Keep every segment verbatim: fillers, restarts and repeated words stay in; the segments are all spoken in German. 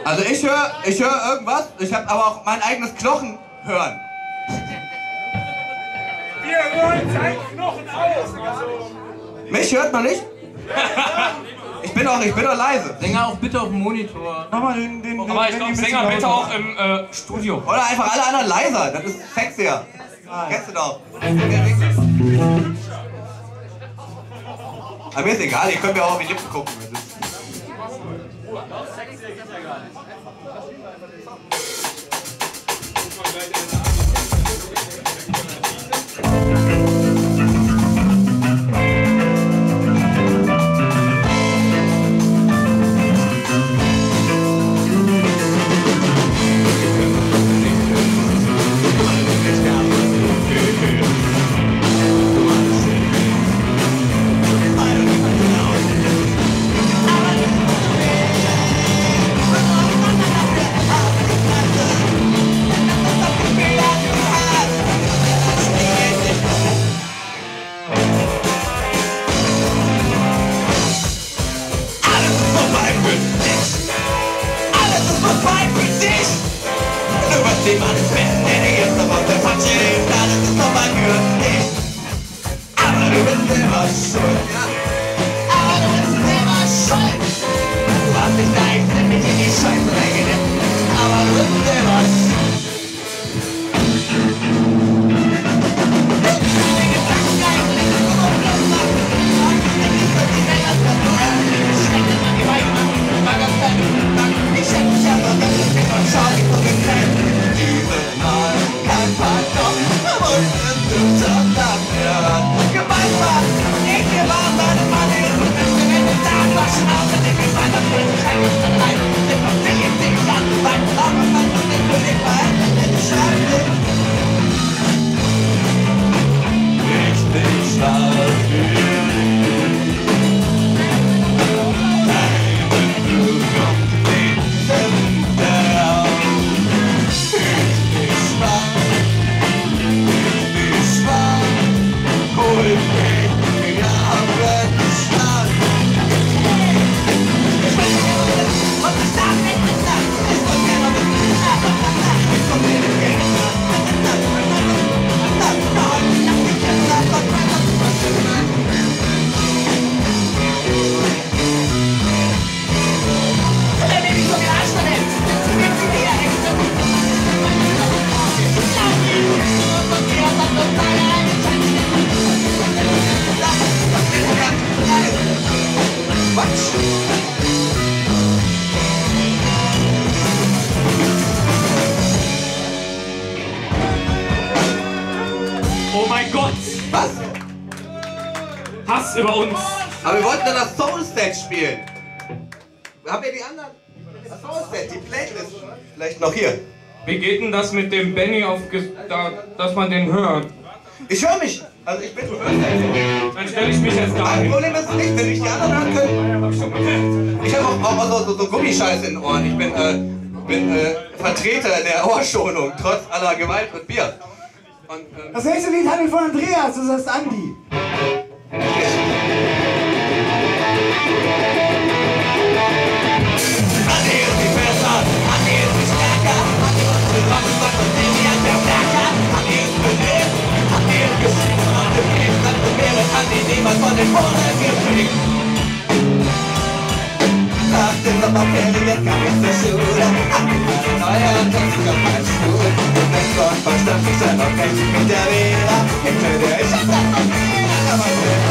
Also ich höre ich hör irgendwas, ich habe aber auch mein eigenes Knochen hören. Wir hören sein Knochen auch. Also. Mich hört man nicht? Ich bin auch, ich bin auch leise. Sänger auch bitte auf dem Monitor. Nochmal den, den, den Aber ich glaube, Sänger bitte auch im äh, Studio. Oder einfach alle anderen leiser, das ist sexier. Kennst du doch. Aber mir ist egal, ihr könnt mir auch auf die Lippen gucken. Oh mein Gott! Was? Hass über uns! Aber wir wollten dann das Soul-Set spielen. Haben wir die anderen? Das Soul-Set, die Playlist. Vielleicht noch hier. Wie geht denn das mit dem Benny auf, Ges da, dass man den hört? Ich höre mich. Also ich bin, du hörst mich. Dann stelle ich mich jetzt da Mein hin. Problem ist nicht, wenn ich die anderen hören können. Ich habe auch, auch so, so, so Gummischeiße in den Ohren. Ich bin, äh, bin äh, Vertreter der Ohrschonung, trotz aller Gewalt und Bier. Und, ähm, Das nächste Lied handelt von Andreas, das heißt Andi. Nach den Sommerferien kam ich zur Schule, hab mir einen neuen Text auf meinem Stuhl. Mit Gott verstand ich selber recht mit der Vera, hinter der ich hab das noch wieder, aber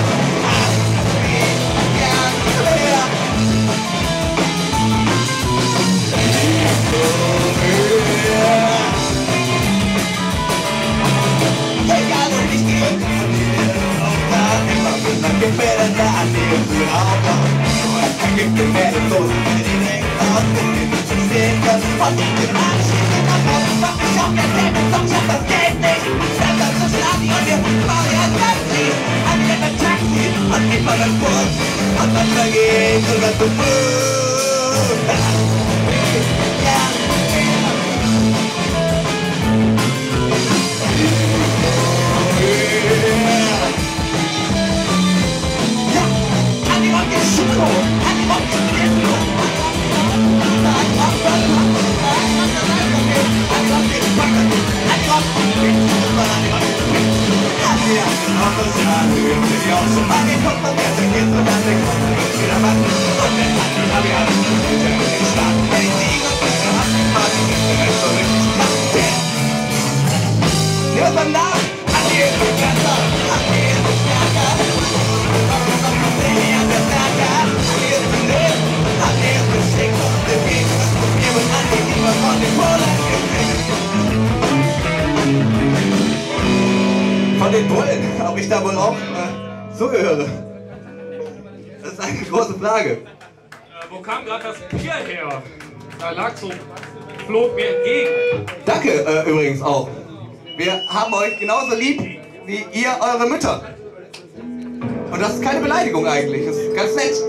egal wo ich gehe, auch da immer bin ich gefällt, da an die Gefühle auch noch. Er gibt mir mehr den Los, wenn die Ringe aus dem Himmel zu stehen können. Und ich bin anschließend am Morgen, mach mich auf der selben Song, ich hab das Geld nicht. Stand dann so Schlagi und wir bauen ja ein Taxi. An mit einem Taxi und ich war beim Bus. Und dann vergeht sogar zu Fuß. Ja. An die Rock ist Schuko, an die Rock ist Disco. ich da wohl auch äh, zugehöre. Das ist eine große Frage. Äh, wo kam gerade das Bier her? Da lag so, flog mir entgegen. Danke äh, übrigens auch. Wir haben euch genauso lieb wie ihr eure Mütter. Und das ist keine Beleidigung eigentlich, das ist ganz nett.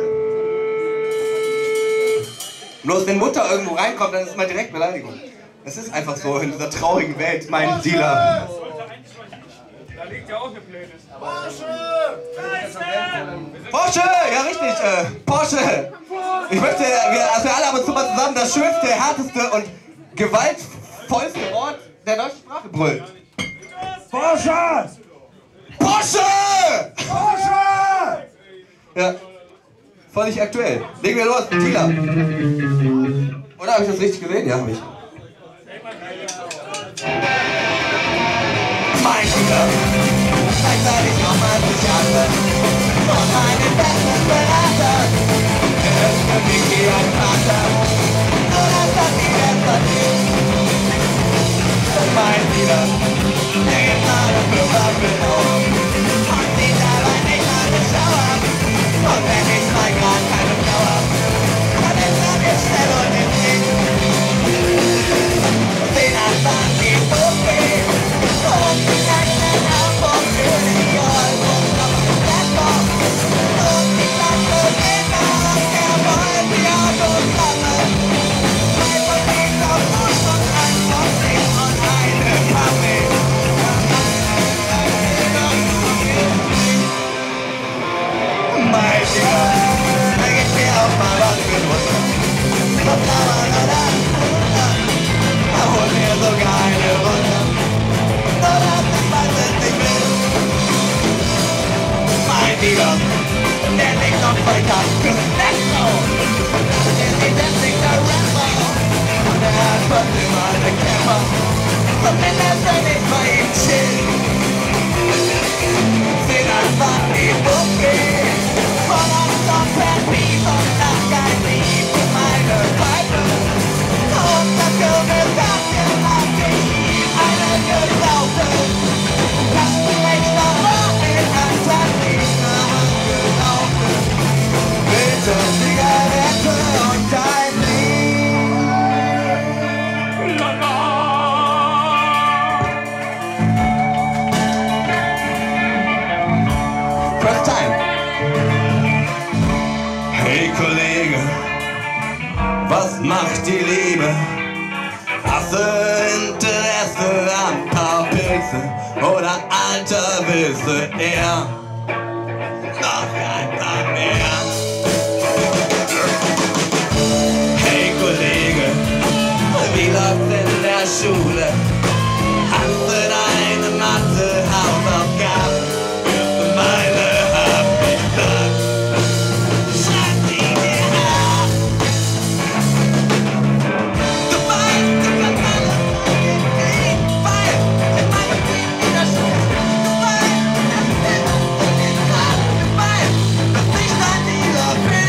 Bloß wenn Mutter irgendwo reinkommt, dann ist es immer direkt Beleidigung. Es ist einfach so in dieser traurigen Welt, mein Dealer. Da liegt ja auch eine Playlist. Porsche! Ja richtig, äh, Porsche! Ich möchte, wir, dass wir alle aber zu mal zusammen das schönste, härteste und gewaltvollste Wort der deutschen Sprache brüllen. Porsche! Porsche! Porsche! Ja, völlig aktuell. Legen wir los, Tila. Oder habe ich das richtig gesehen? Ja, habe ich. Mein Bruder, gleichzeitig romantisch Jahre von meinen besten Berater. Er ist für mich wie ein Vater, nur dass das wieder passiert. Mein Bruder, der gibt meine Blumen auf und sieht dabei nicht mal eine Schauer. Und wenn ich mal grad keine Frau hab, dann ist er mir schnell und im Weg. Den Anfang geht so viel. Und die eigenen Augen für den Gold und auf dem Blattbox. Und die Klasse geht nach, er wollte die Autos sammeln. Zwei von denen auf Busch und ein von sich und eine Kaffee. Mein Digga, da geht mir auf mal was runter. Kommt aber nur dann runter. Er holt mir sogar eine runter. Nur dass ich weiß es nicht will. Mein Digga, der liegt auf zwei Tasten. Let's-go! Der sieht endlich der Rapper. Und er hat fast immer eine Kämmer. Zumindest wenn ich bei ihm chill. Sehen einfach die Buffet. Von Amsterdam per Beat und Nachgeil lieb für meine Pfeife. Und das Kürbis hat mir nach ihm eine geklaute. Das Rechter war in Antarktika angelaufte. Bitte Zigarette und dein Lied. Lala. First time. Hey Kollege, was macht die Liebe? Hast du Interesse an paar Pilze oder alter Wisse eher? Noch ein paar mehr. Hey Kollege, wie läuft's in der Schule? Hast du deine Mathe-Hausaufgaben? Wirst du meine Happy-Tag? Schreib die dir ab! Du weißt, du kannst alles verstehen, weil in meinem Brief in der Schule. Du weißt, dass ich immer zu dir habe. Du weißt, dass ich dein Dealer bin.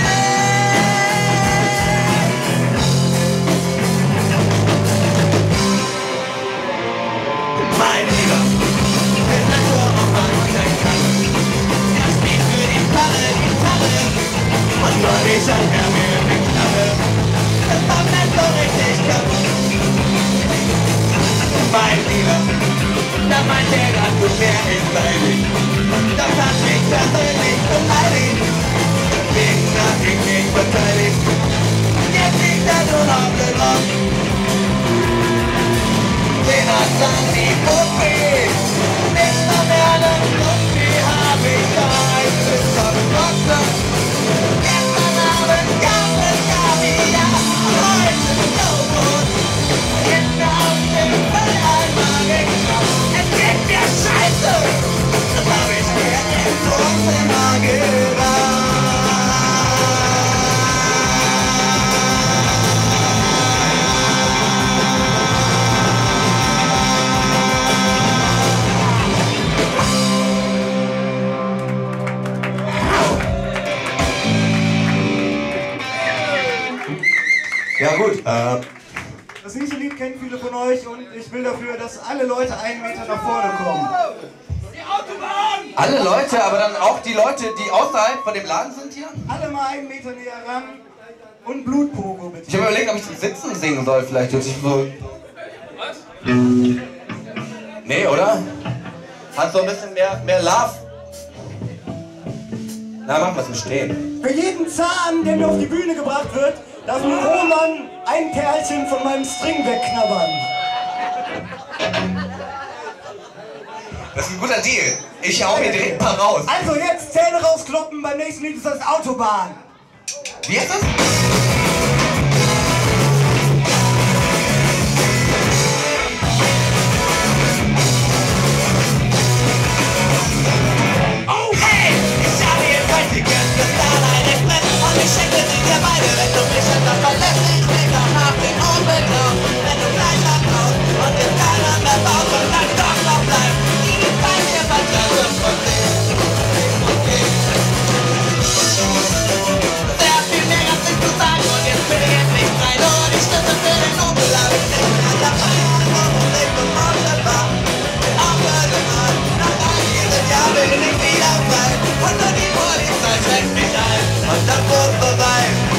Mein Lieber, der Natur auf meiner Kasse. Er spielt für die Karre, Gitarre. Und neulich hat er mir eine Knarre. Das war mir so richtig kaputt. Mein Lieber, da meint er grad, du wärst leidig. Das hat mich persönlich beleidigt. Wegen dass ich mich verteidigt. Jetzt liegt er nur noch gelost. Den hat dann die Puppe. Nicht mal mehr eine Puppe hab ich da ein bisschen Boxer. Gestern Abend gab es Kaviar, heute Snowboard. Hinten auf dem Fülleimer geklaut. Es geht mir scheiße, das hab ich mir im Wohnzimmer gedacht. Ja gut, äh, Das nächste Lied kennen viele von euch und ich will dafür, dass alle Leute einen Meter nach vorne kommen. Alle Leute, aber dann auch die Leute, die außerhalb von dem Laden sind hier? Alle mal einen Meter näher ran und Blutpogo bitte. Ich habe überlegt, ob ich zum Sitzen singen soll, vielleicht. Hört sich so... Was? Nee, oder? Hat so ein bisschen mehr, mehr Love. Na, machen wir es im Stehen. Für jeden Zahn, der mir auf die Bühne gebracht wird, darf mir Roman ein Perlchen von meinem String wegknabbern. Das ist ein guter Deal. Ich hau mir direkt ein paar raus. Also jetzt Zähne rauskloppen, beim nächsten Lied ist das Autobahn. Wie ist das? Oh hey, ich habe hier kein Ticket für Starlight Express und ich schenke sie dir beide, wenn du mich etwas verlässt. Ich leg auch nach den Unbetraut, wenn du gleich abhaust und jetzt keiner mehr baut und dann doch noch bleibt. Die gibt bei mir Vertrauen von dir. Sehr viel mehr als ich zu sagen und jetzt bin ich endlich frei. Nur die Schlüssel für den Nobel habe ich nicht mehr dabei. Und ich bin wunderbar, auch irgendwann nach all diesen Jahren bin ich wieder frei. Und nur die Polizei schreckt mich ein und dann wird vorbei.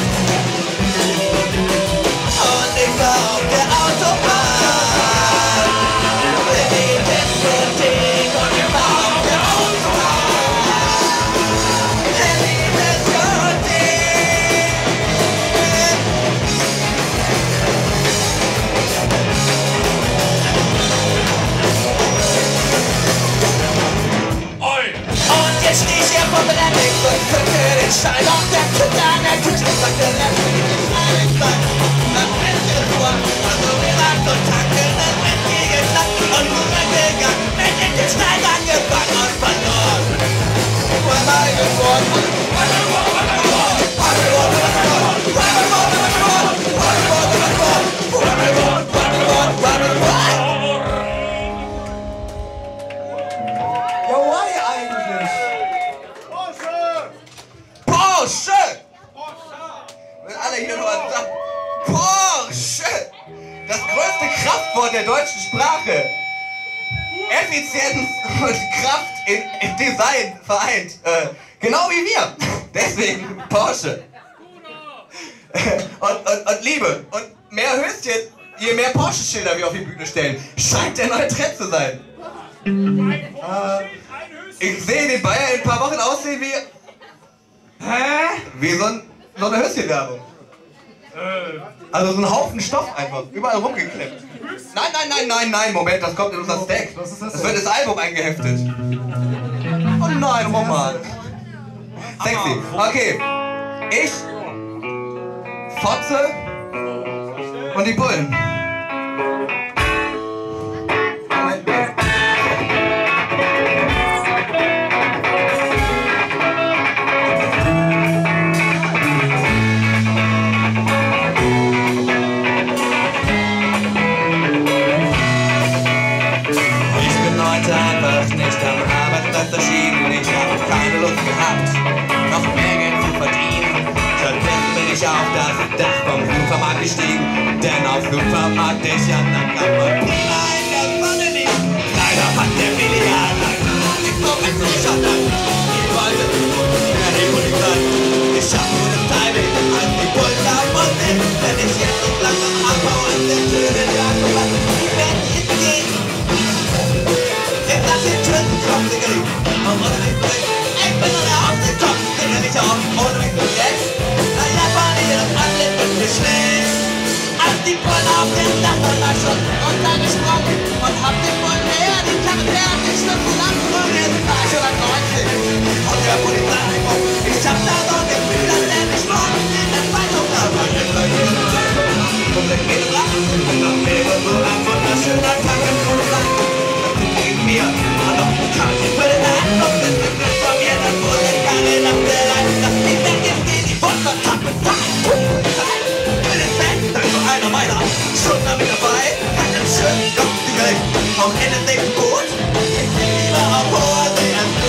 Und ich war auf der Autobahn in die Diskothek und ich war auf der Autobahn in die Diskothek. Oi! Und jetzt steh ich hier vor Benedikt und zücke den Schein auf der Kitte an der Küche und sagte, lass mich nicht rein sein. Dann brennt der Uhr, also gesagt und tanken, dann brennt die geknackt und gut weggegangen. Wenn ich den Stein angefangen und verloren. Wo am eigenen Wort, Ja, why eigentlich? Porsche! Wenn alle hier nur was sagen. Porsche! Das größte Kraftwort der deutschen Sprache. Effizienz und Kraft in, in Design vereint. Äh, genau wie wir. Deswegen Porsche. Und, und, und Liebe. Und mehr Höschen, je mehr Porsche-Schilder wir auf die Bühne stellen. Scheint der neue Trend zu sein. Äh, ich sehe den Bayer in ein paar Wochen aussehen wie... Hä? Wie so, ein, so eine Höschenwerbung. Also so ein Haufen Stoff einfach, überall rumgeklemmt. Nein, nein, nein, nein, nein, Moment, das kommt in unser Stack. Was ist das Das denn? wird ins Album eingeheftet. Oh nein, Roman. Sexy. Okay. Ich, Fotze und die Bullen. Moment. ich bin heute einfach nicht am Arbeitsplatz erschienen. Ich habe keine Lust gehabt, noch mehr Geld zu verdienen. Stattdessen bin ich auf das Dach vom Supermarkt gestiegen. Denn auf Supermarkt ich an der Kammerpina in der Sonne liegt. Leider hat der Milliardär nicht so recht geschafft. Ich wollte ja die Polizei. Ich hab nur das Timing, als die Bullen da und sind. Wenn ich jetzt so langsam abbaue, ist der schöne Tag vorbei. Ich werd jetzt gehen. Ich lass den Türen kommen, sicherlich. Und ohne mich zu reden. Ich bin nur der Hauptkomm, sicherlich auch. Ohne mich zu jetzt. Na ja, war nicht das Antlitz mit mir schlecht. Als die Bullen auf den Dach lag schon runtergesprungen. Und hab den Bullen her, die Karre her, den Schlüssel abgeholt. Jetzt war ich schon neunzig. Und der Polizei angekommen. Ich hab da so ein Gefühl, als hätte ich morgen in der Zeitung da war. Und der geht ran. Und dann wäre so ein wunderschöner Tag im Grundland. Gegen mir, und noch kann ich für den Hand und das ist nicht von mir, das wurde keine Nacht der Leid, dass die weg ist, gehen die Wunder, tappen, tappen, für den Fan, da ist so einer meiner Stunden mit dabei, hat einen schönen Kopf gekriegt, am Ende denkt gut, ich bin lieber auf hoher See als du.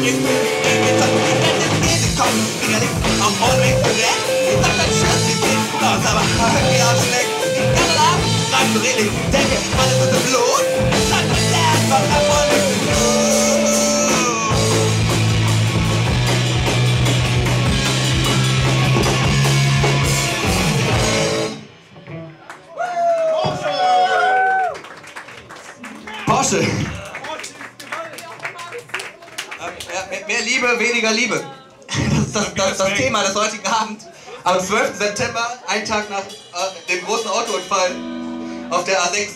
ich bin irgendwie toll. Ich werde in jede kommen, sicherlich auch ohne zurecht. Ich sag dann Tschüss, ich geh raus, aber irgendwie auch schlecht. Ich kann dann ab, schreib so redlich, denke, alles ist im Blut. Schreib das einfach ab und ich bin los. Porsche. Ja, mehr Liebe, weniger Liebe. Das ist das, das, das Thema des heutigen Abends. Am zwölften September, ein Tag nach äh, dem großen Autounfall auf der A sechs.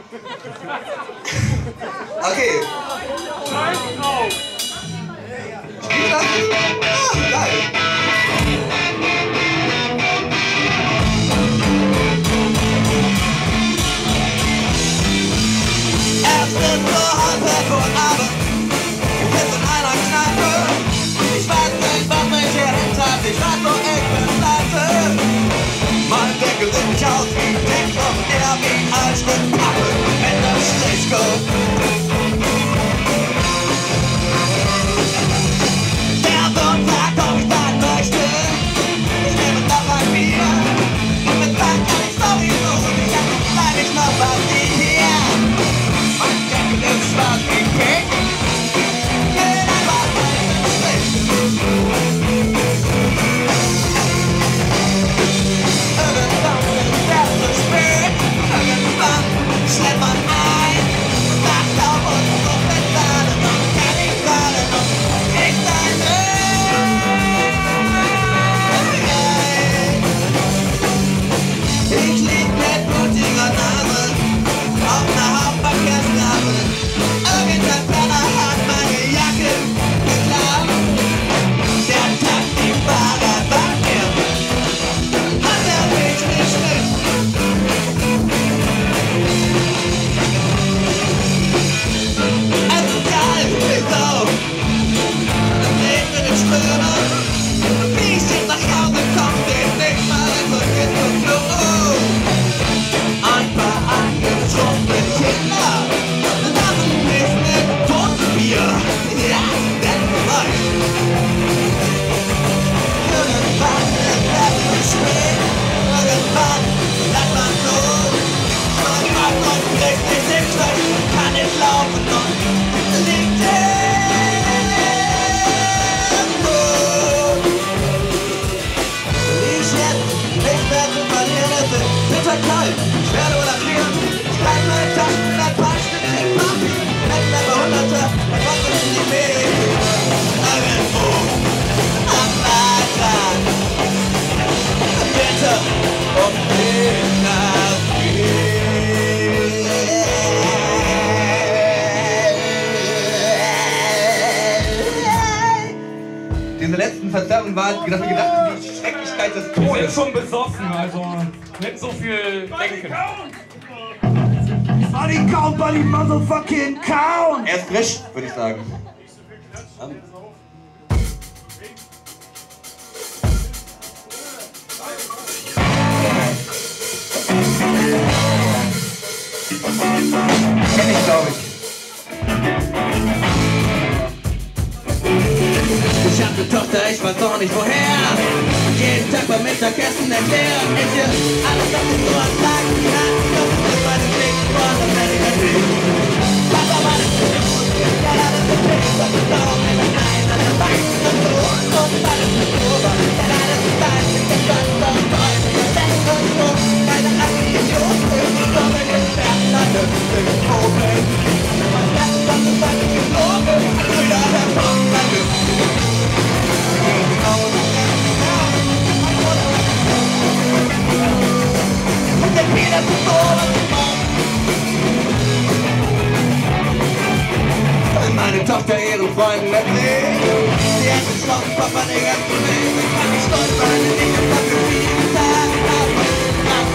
Okay. Spiel das? Ah, geil. Erst ist so halb vor Abend. Ich sitz in einer Kneipe. Ich weiß nicht, was mich hier hintreibt. Ich weiß nur, ich bin pleite. Mein Deckel sieht nicht aus wie dick und eher wie ein Stück Pappe, wenn das Strich kommt. Der Sohn fragt, ob ich sein möchte. Ich nehme noch ein Bier. Und mit Zeit kann ich sowieso nicht. Jetzt bleib ich noch was hier. Mein Deckel ist schwarz wie Kick. Schleppt man ein, sagt auf und so bezahlen und kann ich zahlen und ich sein Ich lieg mit blutiger Nase auf ner Hauptverkehrsstraße. Irgendein Penner hat meine Jacke geklaut. Der Taxifahrer sagt mir, hat er mich nicht mit. Wie ich jetzt nach Hause komm, den nicht mal zurück ins Klo. Ein paar angetrunkene Kinder lachen mich mit Totenbier. Ja, das ist reich. Irgendwann ist es zu spät. Irgendwann sagt man so. Man macht und kriegt nicht den Schritt, kann nicht laufen und liegt kalt, ich werde wohl erfrieren. Ich bleib nur in Taschen mit ein paar Stückchen Papier. Wenn wir bei Hunderte, dann kommt uns die Wege. Irgendwo am Bahnrad. Bitte um den Diese letzten Verzerrungen waren dafür gedacht, die Schrecklichkeit des Wir Todes. sind schon besoffen, also nicht so viel denken. Body count, body motherfucking count! Er ist frisch, würde ich sagen. Um. Kenn ich, glaube ich. Ich hab ne Tochter, ich weiß auch nicht woher. Jeden Tag beim Mittagessen erklären ich ihr alles, was ich so an sagen kann. Das ist meine Pflicht, und das werde ich erleben. Papa, meine Pflicht, ja, das ist Pflicht, das ist auch in der Ein, an der Bein, und so, und alles ist over. Ja, das ist dein, ich bin ganz auf Deutsch, das ist und so. Keine Angst, Idiot, ich komme nicht mehr, nein, das ist oben. Man sagt, das ist eine Gelogen, Brüder, der Punkt, danke. Meine Tochter ihren Freunden erzählt. Sie hat beschlossen, Papa, den ganzen Weg. Ich kann nicht stolz sein, denn ich hab dafür jeden Tag nach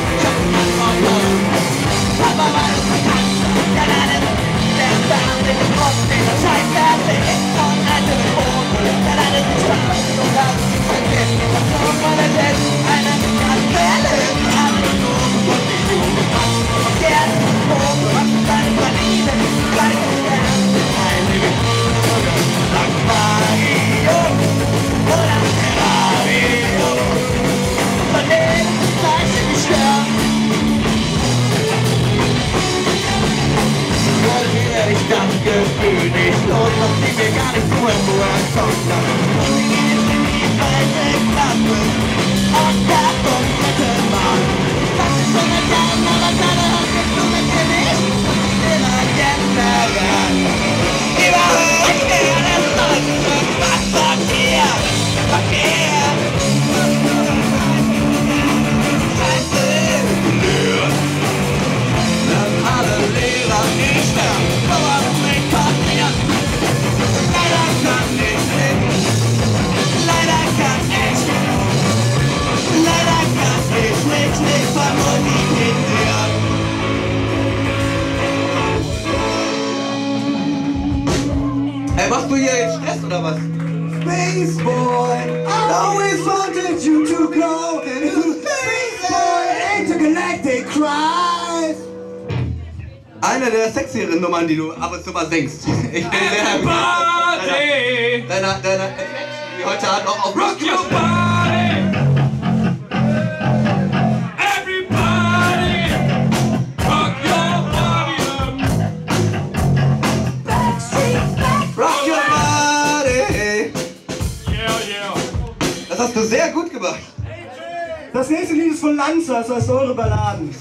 Papa war das bekannt. Ja, nein, das ist der Bär, den ich trotzdem der Scheiß erzählt. Und alte Mikronen, ja, nein, das ist Spaß. Und das ist mein Kind. Das ist auch meine Welt. Eine Quelle, alle nur und die Jugend hat. Und der ist hoch, was ist deine Verliebe? Gleich ist der Ein Leben. Machst du hier jetzt Stress oder was? Space Boy, I always wanted you to go into Space Boy, intergalactic cries. Eine der sexieren Nummern, die du ab und zu mal singst. Ich bin sehr Everybody! Deiner, deiner, die heute Abend auch auf Rock your body! Everybody! Rock your body! Rock your body! Yeah, yeah! Das hast du sehr gut gemacht. Das nächste Lied ist von Lanza, das heißt eure Balladen.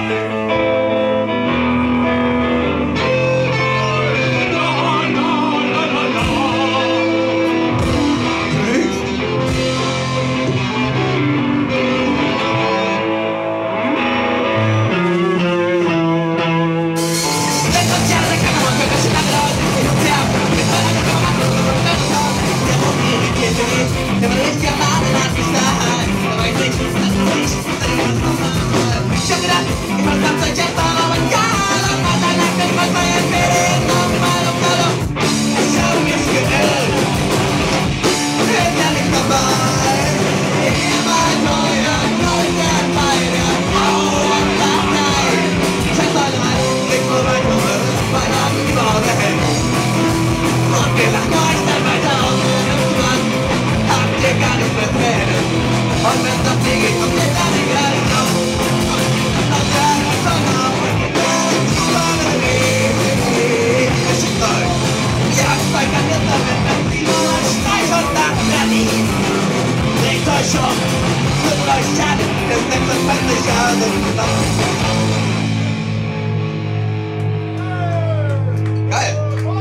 Geil.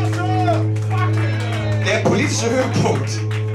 Der politische Höhepunkt.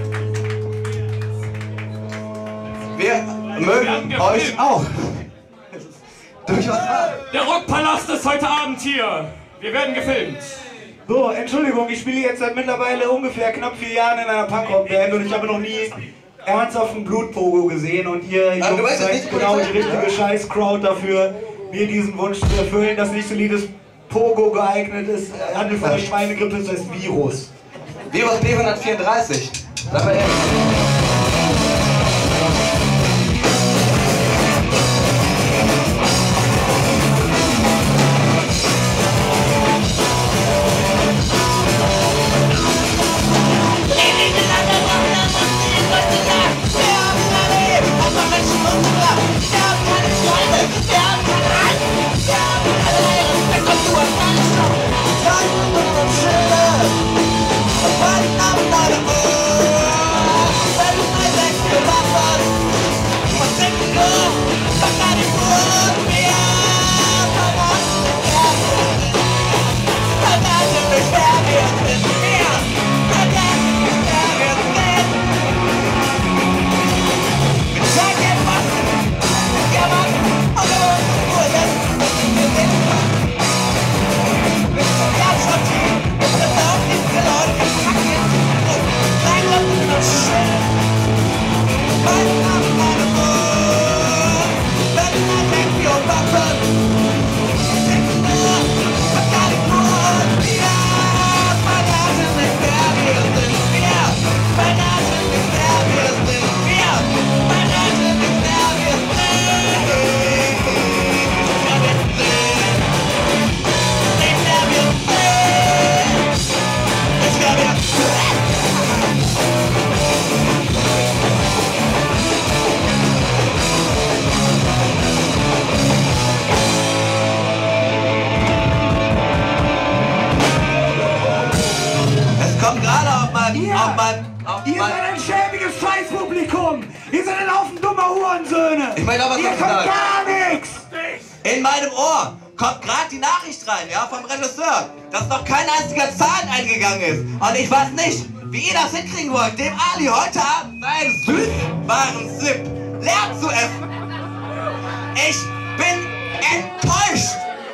Wir mögen euch auch. Durchaus wahr. Der Rockpalast ist heute Abend hier. Wir werden gefilmt. So, Entschuldigung, ich spiele jetzt seit mittlerweile ungefähr knapp vier Jahren in einer Punkrock-Band und ich habe noch nie ernsthaft einen Blutpogo gesehen und ihr Aber du Jungs weißt jetzt seid nicht, genau Polizei? die richtige Scheiß-Crowd dafür, mir diesen Wunsch zu erfüllen. Das nächste Lied ist Pogo geeignet, ist äh, handelt von der Schweinegrippe, das heißt Virus. Virus B hundertvierunddreißig. Sag mal ehrlich. Auf mein, auf Ihr mein, seid ein schäbiges Scheißpublikum! Ihr seid ein Haufen dummer Hurensöhne! Ich meine auch was Ihr dazu könnt sagen. gar nichts! In meinem Ohr kommt gerade die Nachricht rein, ja, vom Regisseur, dass noch kein einziger Zahn eingegangen ist. Und ich weiß nicht, wie ihr das hinkriegen wollt, dem Ali heute Abend seinen Süßwaren-Slip leer zu essen. Ich bin enttäuscht.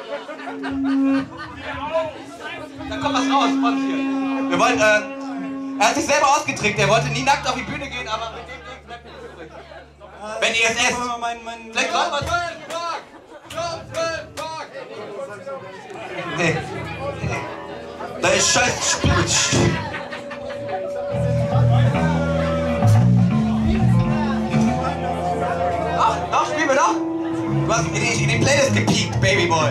Da kommt was raus, von hier. Wir wollen, äh, er hat sich selber ausgetrinkt, er wollte nie nackt auf die Bühne gehen, aber mit dem Ding bleibt nichts übrig. Wenn ihr es esst. Mein, mein, Vielleicht gerade was. Nee. Da ist scheiß Spitz. hast in die, in die Playlist gepiekt, Babyboy.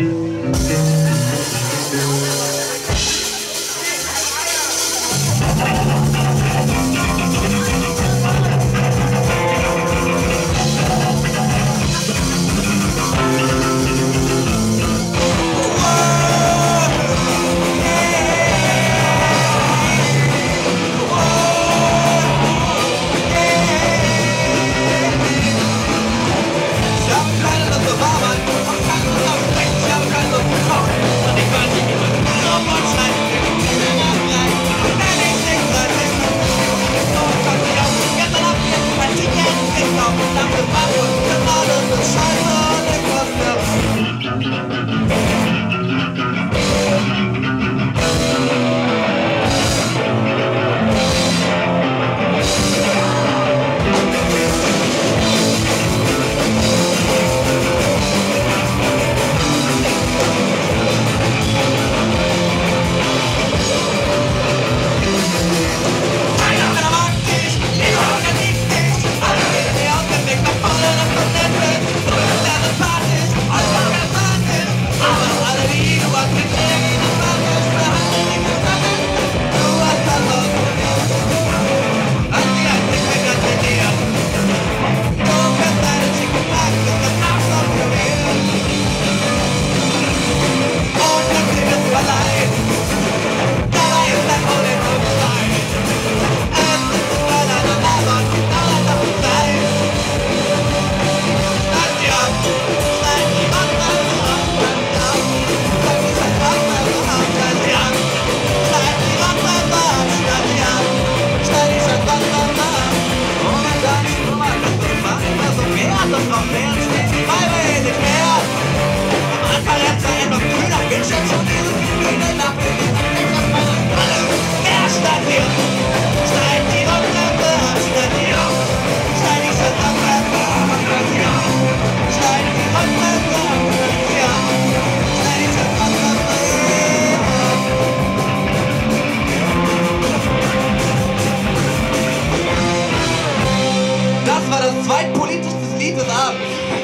Zweitpolitischstes Lied des Abends.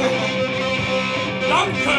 Danke!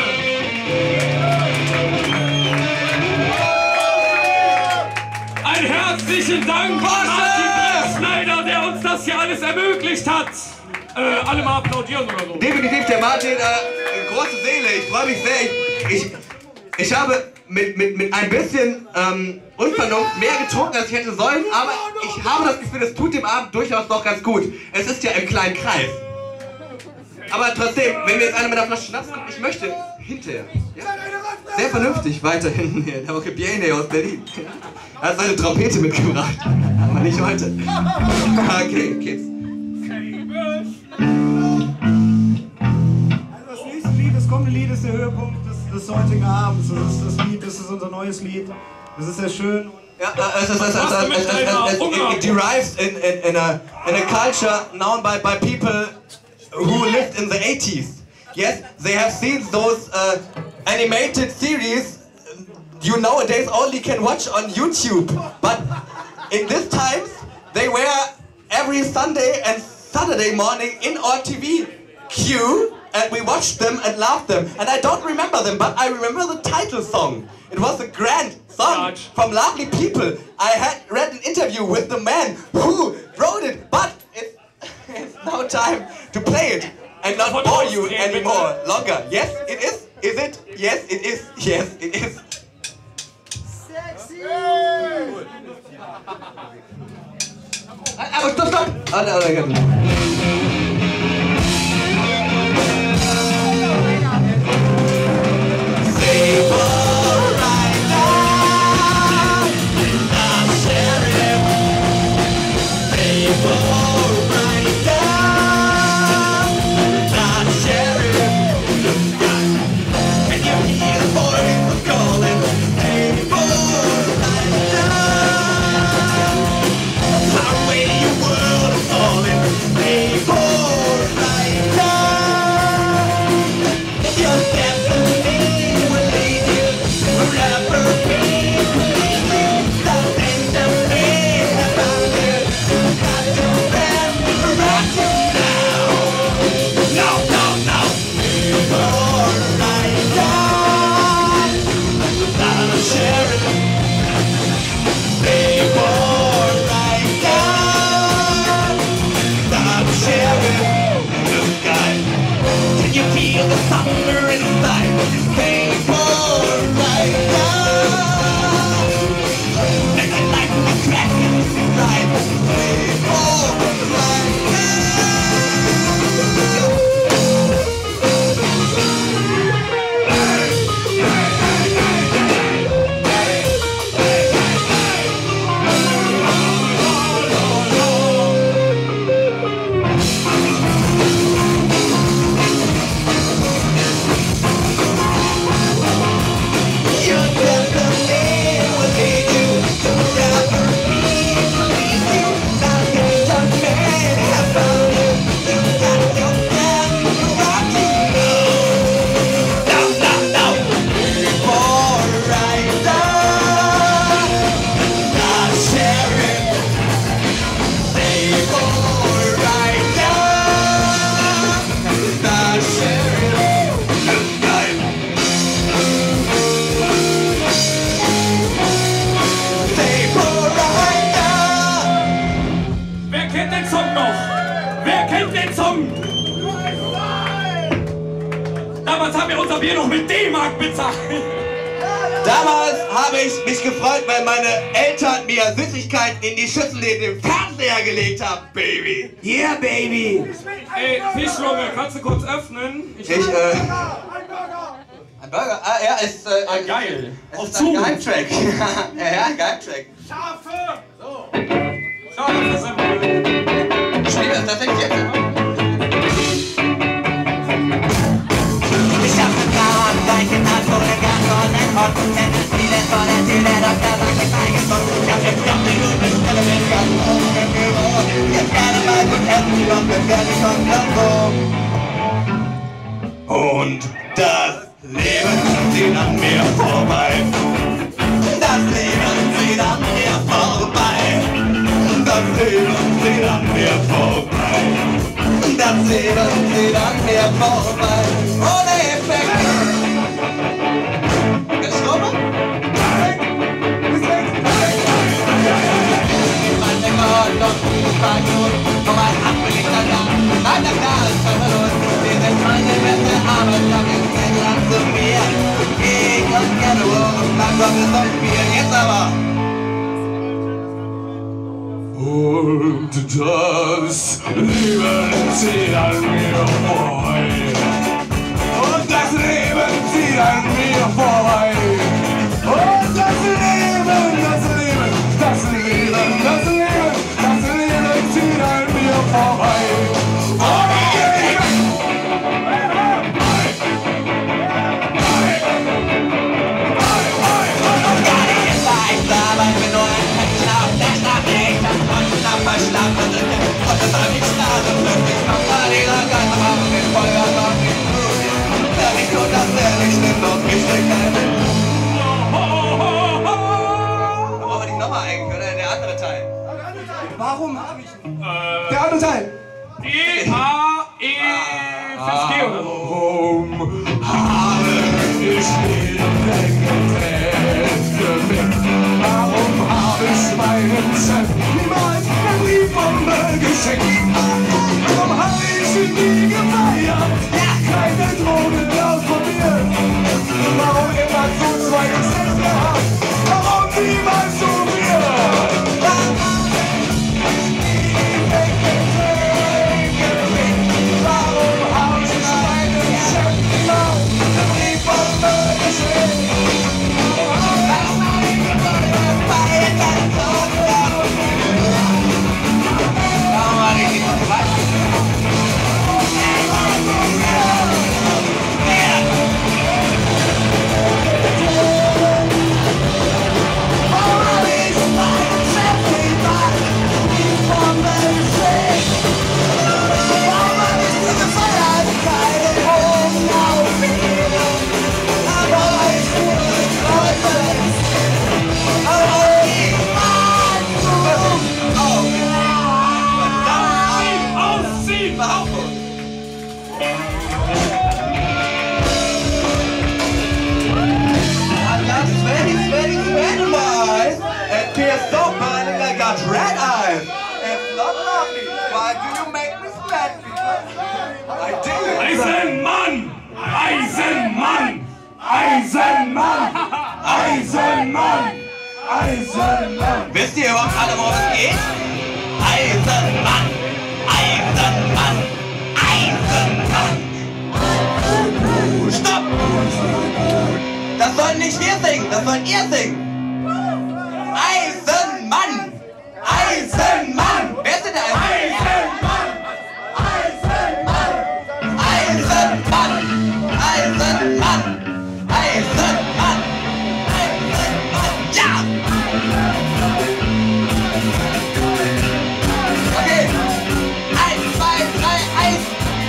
Ein herzlichen Dank an Martin Schneider, der uns das hier alles ermöglicht hat. Äh, alle mal applaudieren oder so. Definitiv, der Martin, äh, große Seele. Ich freue mich sehr. Ich, ich, ich habe mit, mit, mit ein bisschen ähm, Unvernunft mehr getrunken, als ich hätte sollen, aber ich habe das Gefühl, es tut dem Abend durchaus noch ganz gut. Es ist ja im kleinen Kreis. Aber trotzdem, wenn wir jetzt eine mit einer Flasche Schnaps kommen, ich möchte hinterher. Ja? Sehr vernünftig, weiter hinten hier. Der Okebiene aus Berlin. Er hat seine Trompete mitgebracht. Aber nicht heute. Okay, Kids. Also das nächste Lied, das kommende Lied ist der Höhepunkt des, des heutigen Abends. Das ist das Lied, das ist unser neues Lied. Das ist sehr schön. Yeah, uh, es, es, es, es, es, es, es, it, it derives in, in, in, a, in a culture known by, by people who lived in the eighties. Yes, they have seen those uh, animated series you nowadays only can watch on YouTube. But in these times, they were every Sunday and Saturday morning in our T V queue, and we watched them and loved them. And I don't remember them, but I remember the title song. It was a grand song from lovely people. I had read an interview with the man who wrote it, but it's, it's now time to play it and not bore you anymore longer. Yes, it is. Is it? Yes, it is. Yes, it is. Sexy! Aber stopp, stopp! Alle, alle, alle. Falling, damals haben wir unser Bier noch mit D-Mark bezahlt. Damals habe ich mich gefreut, weil meine Eltern mir Süßigkeiten in die Schüssel neben dem Fernseher gelegt haben, Baby. Yeah, baby! Ey, Fischlunge, kannst du kurz öffnen? Ich, äh... Ein Burger? Ah, ja, ist, äh... Ah, geil. Es Auf ist ein Zug. Geheimtrack. ja, ja, ein Geheimtrack. Schafe! So. Schade, das ist einfach blöd. Spiel das tatsächlich jetzt immer? Ich hab ne Frau am Zeichen, hat ohne Gas und ein Hot. Denn es viele vor der Tür, der Doktor sagt, ich sei gesund. Ich hab jetzt noch Minuten, Stelle mit ganz hoch. Jetzt gerne mal gut essen, doch wir fertig und dann so. Und das Leben zieht an mir vorbei. Das Leben zieht an mir vorbei. Das Leben zieht an mir vorbei. Das Leben zieht an mir vorbei. Ohne Effekt. Ist Strom? Mein Wecker und noch zwei Minuten. Komm mal ab, bin ich dann da. Nein, das da ist kein Verlust. Wir sind meine beste Arbeit. Sag jetzt nicht lang zu mir. Ich und gerne hoch und bleib doch bis zum Spiel. Jetzt aber. Und das Leben zieht an mir vorbei. Und das Leben zieht an mir vorbei. Und das Leben, das Leben, das Leben, das Leben, das Leben zieht an mir vorbei. Oh, Verschlafen und es war nicht Straße und plötzlich kommt da dieser ganze Mann mit Vollgas auf mich zu. Der nicht tut das ehrlich stimmt und mich durch keine. Da brauchen wir nicht nochmal eigentlich, oder? Der andere Teil. Warum habe ich nicht? Äh, Der andere Teil! D A E fürs G oder so. warum habe ich jeden weggetrennt gewinnt? Warum habe ich meinen Chef niemals eine Briefbombe geschickt? Warum habe ich ihn nie gefeiert? Keine Drogen ausprobiert? Warum immer so zwei Gesetze gehabt? Warum niemals so wir? Warum habe ich meinen Chef niemals eine Briefbombe geschickt? Red eyes! It's not lovely. Why do you make me sweat? I do. Eisenmann! Eisenmann! Eisenmann! Eisenmann! Eisenmann! Wisst ihr überhaupt alle, worum es geht? Eisenmann! Eisenmann! Eisenmann! Stopp! Das sollen nicht wir singen, das sollt ihr singen! Eisenmann! Eisenmann! Wer ist denn der Eisenmann? Eisenmann! Eisenmann! Eisenmann! Eisenmann! Eisenmann! Ja! Okay! Eins, zwei, drei, eins!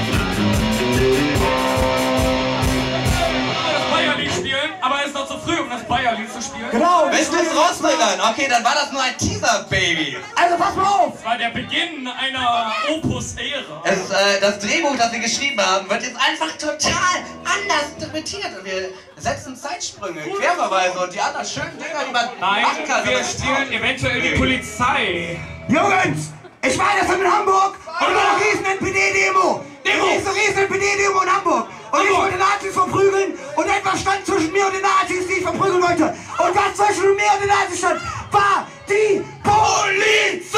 Das Bayerlied spielen, aber es ist noch zu früh, um das Bayerlied zu spielen. Genau! Willst du es rausbringen? Okay, dann war das nur ein Teaser, Baby. Also pass mal auf! Das war der Beginn einer Opus-Ära. Es, äh, das Drehbuch, das wir geschrieben haben, wird jetzt einfach total anders interpretiert. Und wir setzen Zeitsprünge, Querverweise und die anderen schönen Dinger, die man Nein, machen kann. wir spielen eventuell die Polizei. Jungs! Ich war gestern in Hamburg und war eine riesen N P D-Demo! Eine Demo. riesen, riesen N P D-Demo in Hamburg! Und ich wollte Nazis Nazis verprügeln und etwas stand zwischen mir und den Nazis, die ich verprügeln wollte. Und was zwischen mir und den Nazis stand, war die Polizei!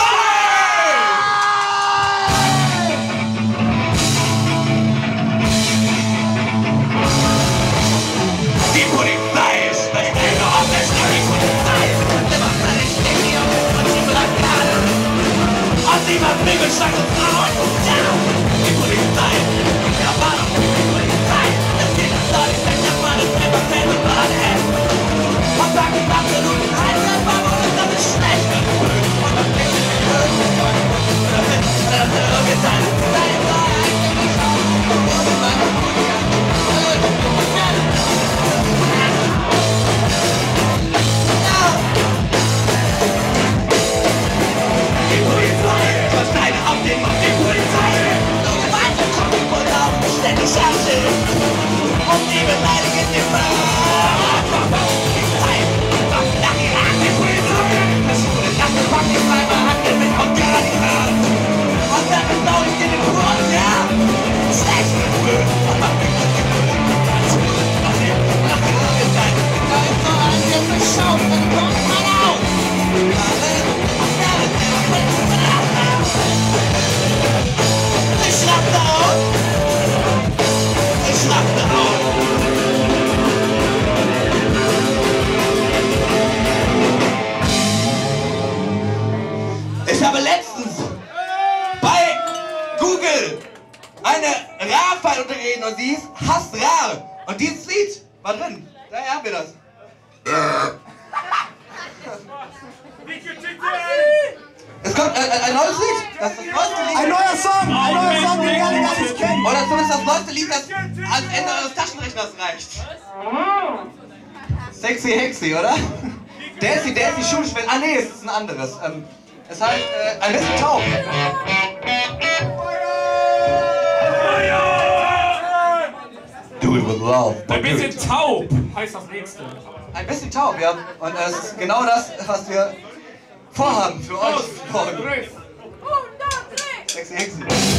Die Polizei ist nicht eine Ordnung, die Polizei der macht seine Stimme und sie bleibt gerade. Und sie macht Prügel, Scheiß und Frauen. Ja, die Polizei, ja, war doch die Polizei. Das geht das doch nicht, wenn der Mann ist immer selber gerade hält. Und sagt ihm absolut nein, das war wohl, das ist schlecht. Und das bringt sich nicht irgendwie. Das ist, das ist irgendwie seine Zeit. Ich habe letztens bei Google eine Rar-File untergehen und sie hieß Hass Rar. Und dieses Lied war drin. Daher haben wir das. Es kommt ein, ein neues Lied. Das ist das neueste Lied. Ein neuer Song, ein neuer Song, den wir alle gar nicht kennen. Oder zumindest das neueste Lied, das ans Ende eures Taschenrechners reicht. Sexy Hexy, oder? Dancy Dancy Schulschwänz. Ah nee, es ist ein anderes. Ähm, es heißt äh, ein bisschen taub. Do it with love. Ein bisschen taub heißt das nächste. Ein bisschen taub, ja. Und es ist genau das, was wir vorhaben für euch morgen. Sexy Hexy.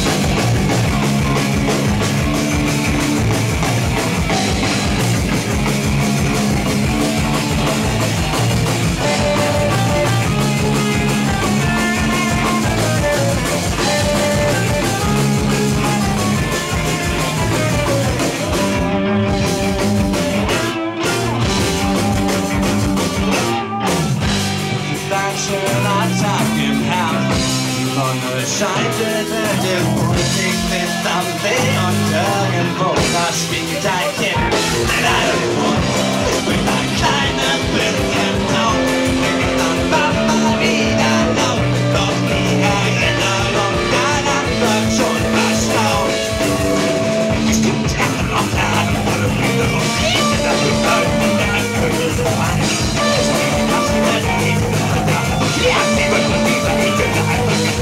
Scheint in der Politik ist am See und irgendwo da spiegelt ein Kind in einem Mund. Ich bin ein kleines bisschen taub, bin ich dann Papa wieder laut, doch die Erinnerung daran wird schon verstaut. Ich bin der auf der Hand, alle Bilder und Kriege, das ist ein Wunder, ein König zu fahren. Ich bin was in der Liebe, die hat sie mit dieser Liebe einfach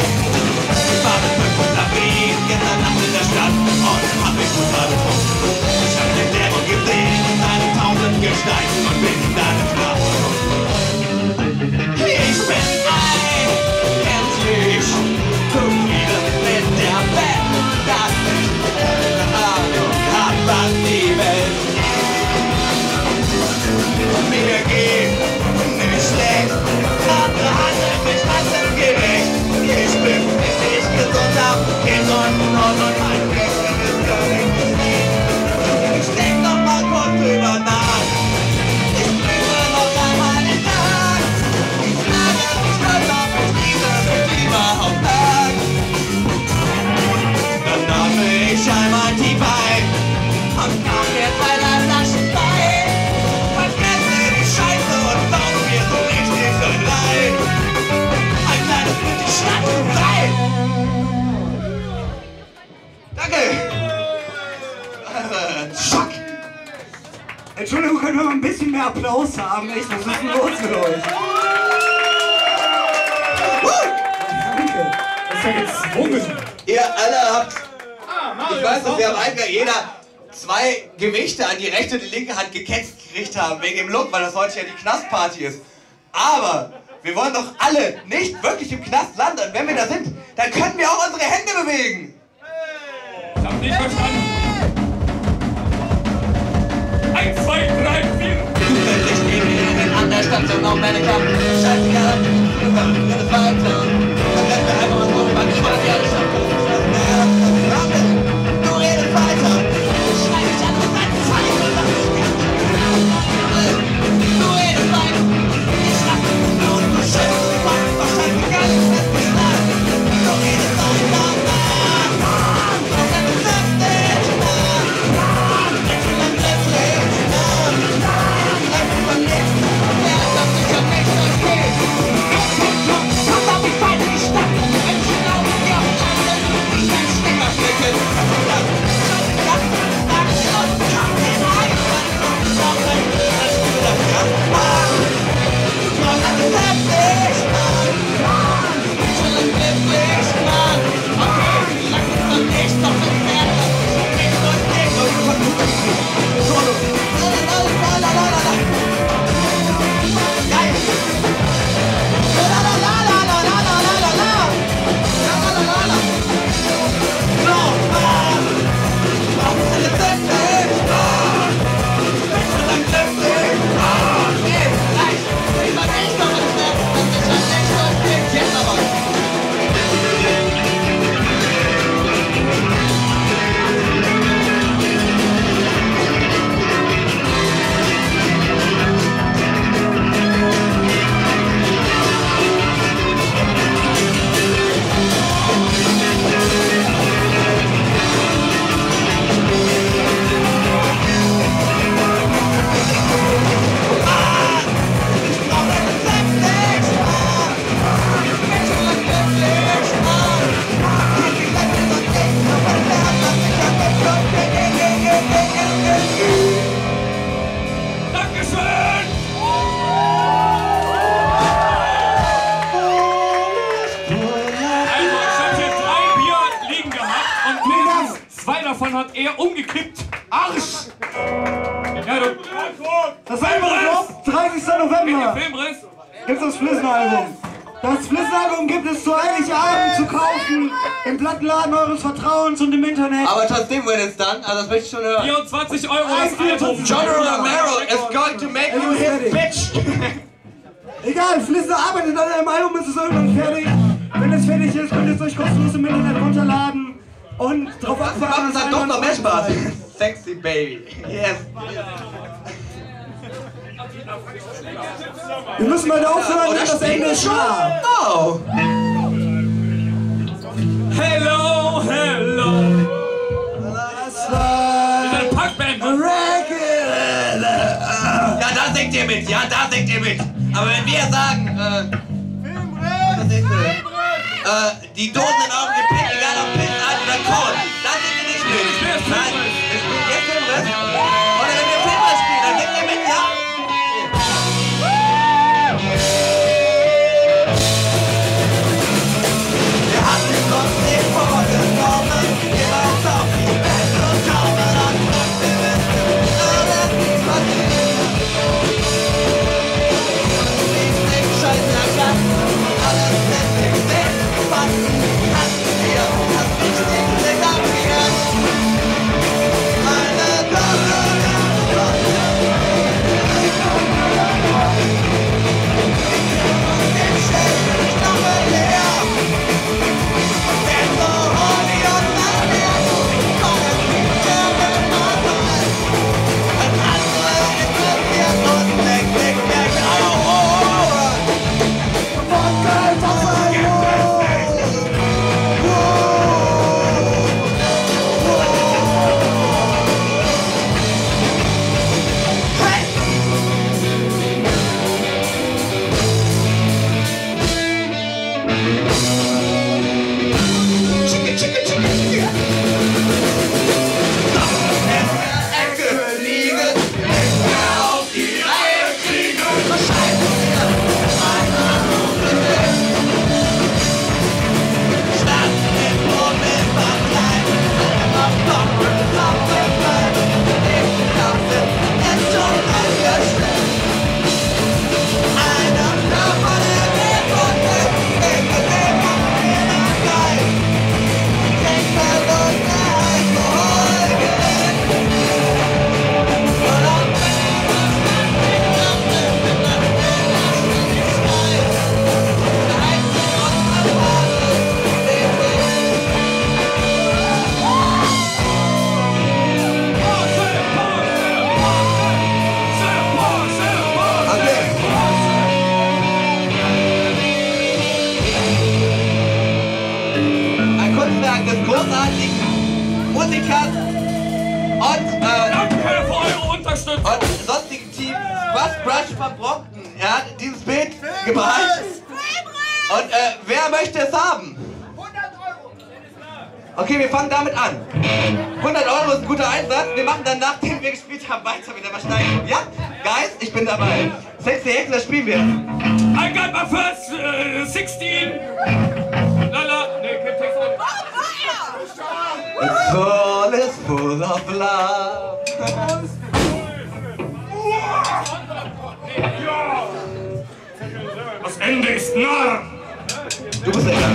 in der Stadt und hab mich gut getrunken. Ich hab den Dämon gesehen in seinen tausend Gestalten und bin in deinem Schlaf. Ich bin ein, endlich zufrieden mit der Welt, dass ich eine Ahnung hab, was die Welt mir geht. Nicht schlecht, andere handeln mich massengerecht. Ich bin nicht gesund ab, gesund und und mein Leben ist gar nicht gesehen. Ich denk noch mal kurz drüber nach. Ich spüre noch einmal den Tag. Ich frage mich stolz auf mich, dieses ist überhaupt lag. Dann atme ich einmal tief ein und kam jetzt einer Flasche Wein. Vergesse die Scheiße und baue mir so richtig ein rein. Ein kleines bisschen Schnappelei. Danke! Schock! Entschuldigung, können wir mal ein bisschen mehr Applaus haben? Echt, was ist denn los mit euch? Danke. Das ist ja gezwungen. Ihr alle habt, ich weiß, dass wir am Eingang jeder zwei Gewichte an die rechte und die linke Hand geketzt gekriegt haben, wegen dem Look, weil das heute ja die Knastparty ist. Aber wir wollen doch alle nicht wirklich im Knast landen und wenn wir da sind, dann können wir auch unsere Hände bewegen. Ich hab nicht verstanden. Eins, zwei, drei, vier. Zufällig neben ihnen an der Station auf meine Kappe. Scheißegal, du redest weiter. Dann lässt mir einfach was auf, weil ich mal die alle schaffe. Du redest weiter. Ich schneide dich an und rein, zwei Minuten. Du redest weiter. Ich schnapp dich und du schüttelst mich ab. Was scheißegal, ich lass mich nach. Du redest weiter. Hat er umgekippt. Arsch! Ja, du. Das Album kommt dreißigster November. Filmriss. Gibt's das Flissen-Album. Das Flissen-Album gibt es zu Heiligabend zu kaufen im Plattenladen eures Vertrauens und im Internet. Aber trotzdem, when it's done, also das möchte ich schon hören. vierundzwanzig Euro das Album. John Romero is going to make you his bitch. Egal, Flissen arbeitet an einem Album, ist es irgendwann fertig. Wenn es fertig ist, könnt ihr es euch kostenlos im Internet runterladen. Und drauf abfahren. Das hat doch noch mehr Spaß. Sexy Baby. Yes. Wir müssen mal aufhören, wenn das Ende ist wahr. Oh. Hello, hello. Das war Eine Packband. Ja, da singt ihr mit. Ja, da singt ihr mit. Aber wenn wir sagen, äh... Was ist das? Äh, die Dosen in eurem Gepäck, egal ob Pilz, Alt oder Korn, dann singt ihr nicht mit. Nein, wir spielen jetzt Filmriss. Oder wenn wir Filmriss spielen, dann singt ihr mit, ja? Wir hatten es trotzdem vorgenommen, immer uns auf die Welt und schauen wir dann zurück, wir wissen, alles ist passiert. Nichts, nichts, scheiße, alles ist gesehen. Einsatz und, äh, Danke für eure Unterstützung. und sonstigen Team. Squash Brush von Brockton. Er hat dieses Bild gemalt. Und äh, wer möchte es haben? Okay, wir fangen damit an. hundert Euro ist ein guter Einsatz. Wir machen dann, nachdem wir gespielt haben, weiter mit der Versteigerung. Ja? Guys, ich bin dabei. Sexy Hexe, das spielen wir. I got my first uh, sixteen. Lala, nee, kein Text. The soul is full of love. Das Ende ist nah. Du bist der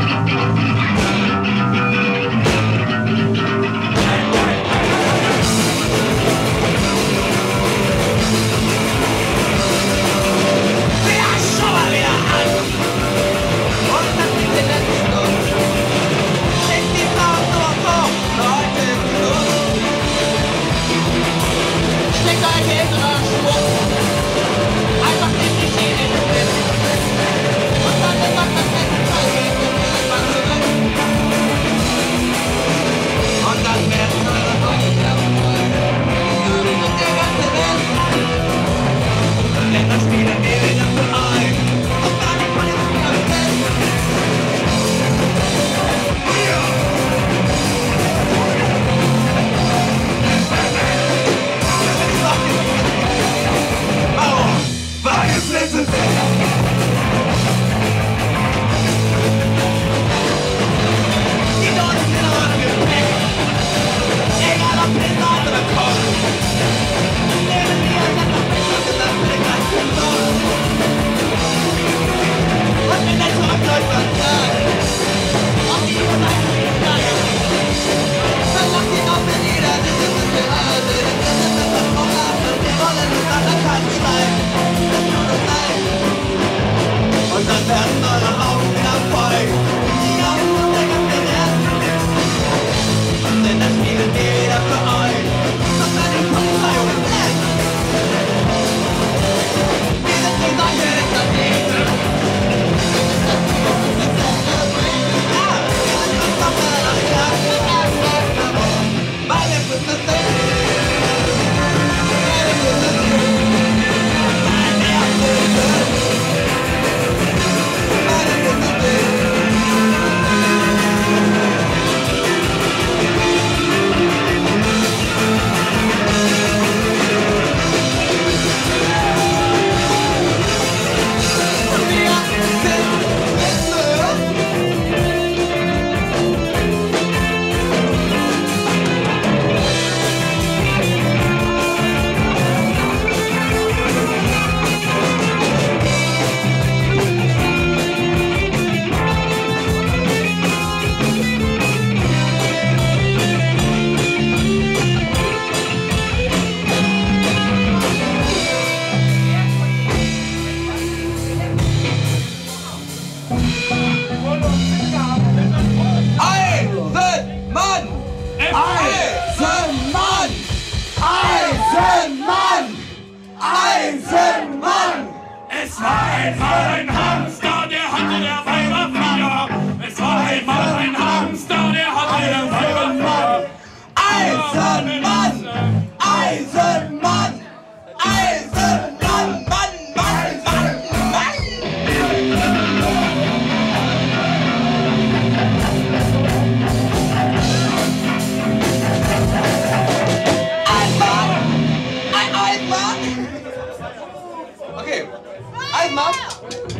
Eisenmann! Es war einmal ein Hamster, der hatte der Weiber vier. Es war einmal ein Hamster, der hatte der Weiber vier. Eisenmann! Eisenmann! Eisenmann! Mann, Mann, Mann, Mann! Okay, Eisenmann.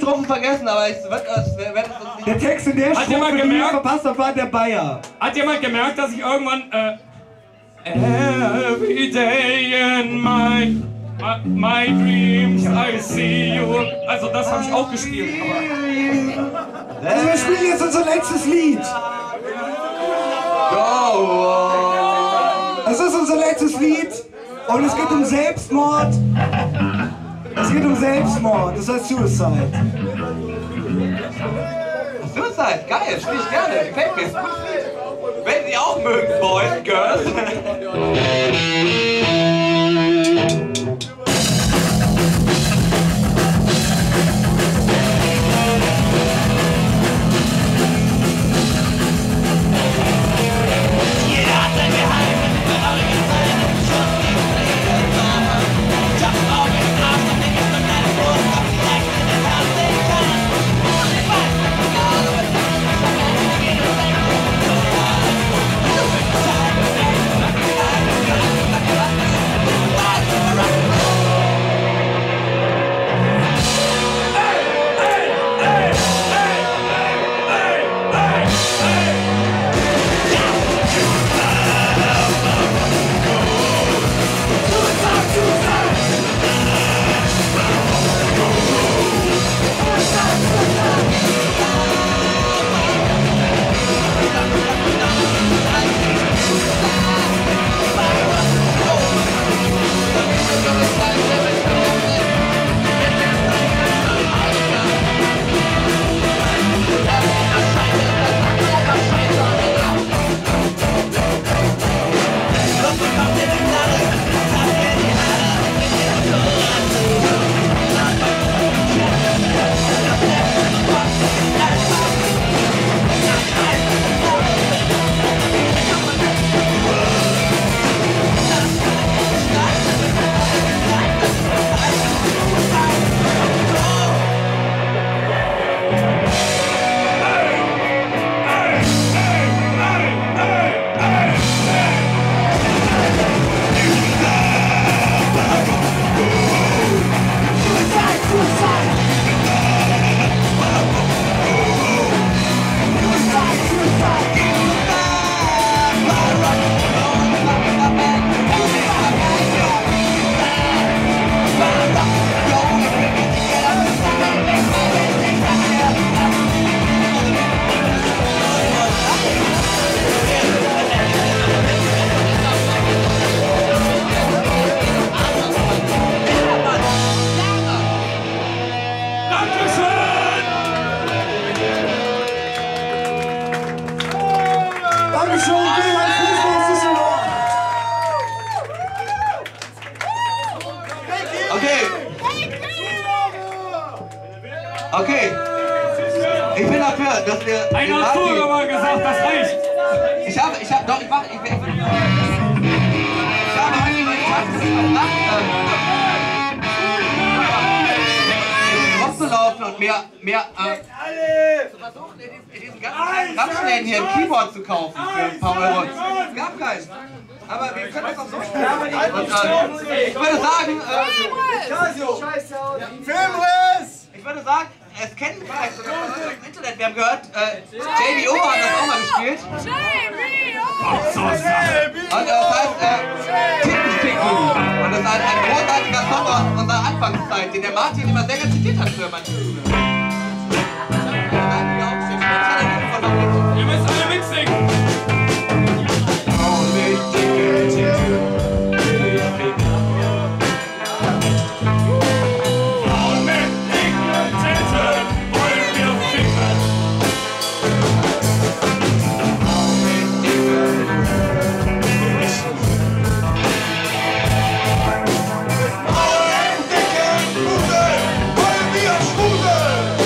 Strophen vergessen, aber ich werde es werd uns nicht... Der Text in der Hat jemand Strophe, die ihr gemerkt? verpasst habt, war der Bayer. Hat jemand gemerkt, dass ich irgendwann äh, Every day in my, my, my dreams I see you. Also das habe ich auch gespielt. Aber Also wir spielen jetzt unser letztes Lied. Go! Das ist unser letztes Lied und es geht um Selbstmord. Es geht um Selbstmord, das heißt Suicide. Suicide, geil, spiel ich gerne, gefällt mir. Wenn Sie auch mögen, Boys and Girls. Okay. Ich bin dafür, dass wir... Einer hat früher mal gesagt, das reicht. Ich habe, ich habe, doch, ich mache... Ich, ich, ich habe heute mal geschafft, dass ich noch nachts rumzulaufen und mehr, mehr, äh, zu versuchen, in diesen, in diesen ganzen Ramschläden hier ein Keyboard zu kaufen für ein paar Euro. Es gab keinen. Aber wir können das auch so spielen. Und, äh, ich würde sagen, äh, Filmriss! Ich würde sagen, es kennen vielleicht sogar Leute im Internet. Wir haben gehört, äh, J B O hat das auch mal gespielt. Und äh, das heißt, äh, Ticken-Ticken. Und das ist ein, ein großartiger Song aus unserer Anfangszeit, den der Martin immer sehr gerne zitiert hat für manche Schüler. Ihr müsst alle mitsingen. Schwude!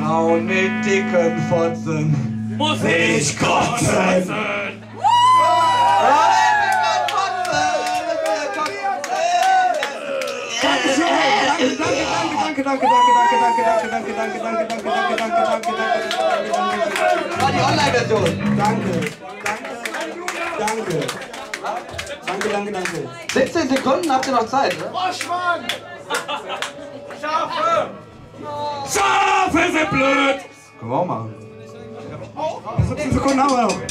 Frauen mit dicken Fotzen. Muss ich kotzen! Danke, danke, danke, danke, danke, danke, danke, danke, danke, danke, danke, danke, danke, danke, danke, Das war die Online-Version. danke, danke, danke, danke, danke. siebzehn Sekunden habt ihr noch Zeit, ne? Schafe sind blöd! Können wir auch machen. siebzehn Sekunden haben wir noch.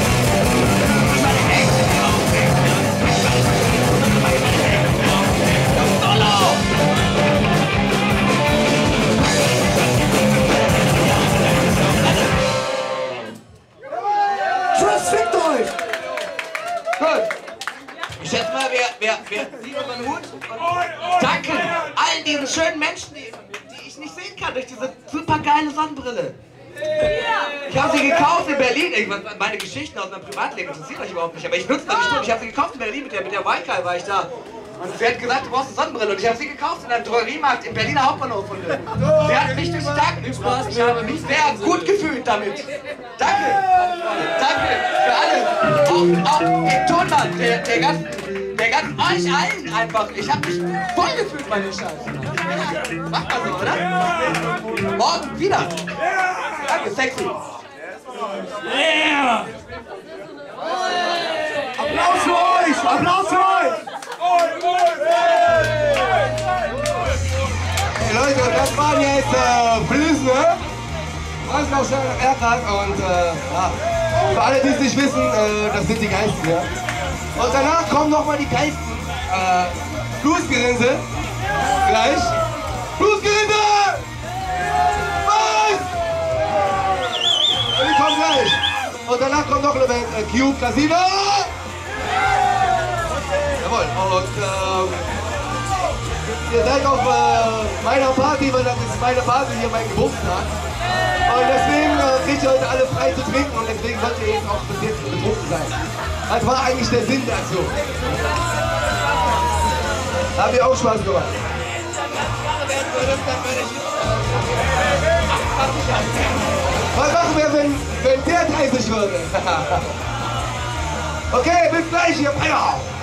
Trust fickt euch! Gut. Ich schätze mal, wer, wer, wer zieht unseren Hut und danke allen diesen schönen Menschen, die, die ich nicht sehen kann durch diese super geile Sonnenbrille. Ich habe sie gekauft in Berlin. Ich, meine Geschichten aus meinem Privatleben interessiert euch überhaupt nicht, aber ich nutze das nicht. Ich habe sie gekauft in Berlin, mit der, mit der Wi-Fi war ich da. Und sie hat gesagt, du brauchst eine Sonnenbrille. Und ich habe sie gekauft in einem Drogeriemarkt im Berliner Hauptbahnhof. Und sie hat mich durch die Tag gespaßt. Ich habe mich sehr gut gefühlt damit. Danke. Danke für alle. Auch, auch den Tonmann, der, der ganzen, der ganzen euch allen einfach. Ich habe mich voll gefühlt bei den Scheiß. Macht mal so, oder? Morgen wieder. Danke, sexy. Yeah! Applaus für euch! Applaus für euch! Hey Leute, das waren jetzt äh, Blüsen, ne? Kreislaufstörung Ertrag und äh, ja. Für alle, die es nicht wissen, äh, das sind die Geilsten, ja? Und danach kommen nochmal die Geilsten. Äh, Bluesgerinse. Gleich. Bluesgerinse! Was? Und die kommen gleich. Und danach kommt noch eine Band, äh, Cube Casino. Jawohl, und ähm, ihr seid auf äh, meiner Party, weil das ist meine Party hier, mein Geburtstag. Und deswegen äh, kriegt ihr heute alle frei zu trinken und deswegen sollt ihr eben auch bis jetzt betrunken sein. Das war eigentlich der Sinn dazu. Habt ihr auch Spaß gemacht? Was machen wir, wenn, wenn der dreißig würde? Okay, bis gleich, ihr Meier!